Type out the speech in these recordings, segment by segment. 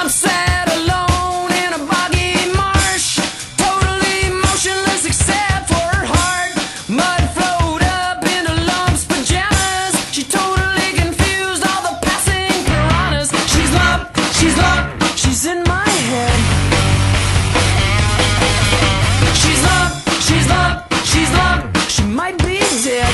Love sat alone in a boggy marsh, totally motionless except for her heart. Mud flowed up into Lump's pajamas. She totally confused all the passing piranhas. She's Lump, she's in my head. She's Lump, she might be dead.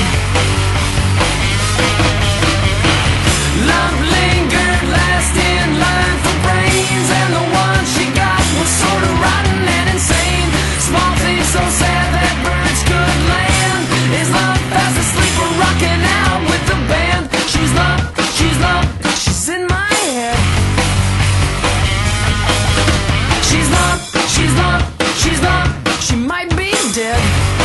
Lump lingered, last in line for brains, and the one she got was sort of rotten and insane. Small things so sad that birds could land. Is Lump fast asleep or rocking out with the band? She's Lump, she's in my head. She's Lump, she might be dead.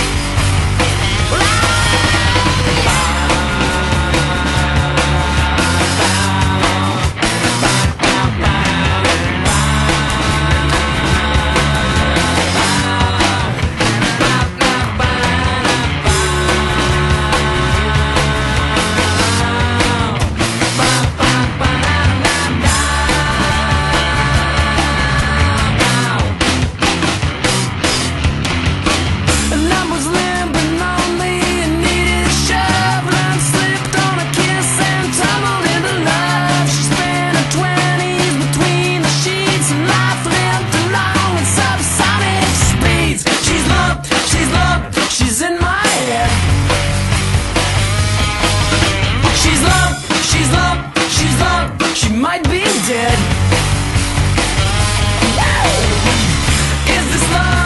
She might be dead. Is this love?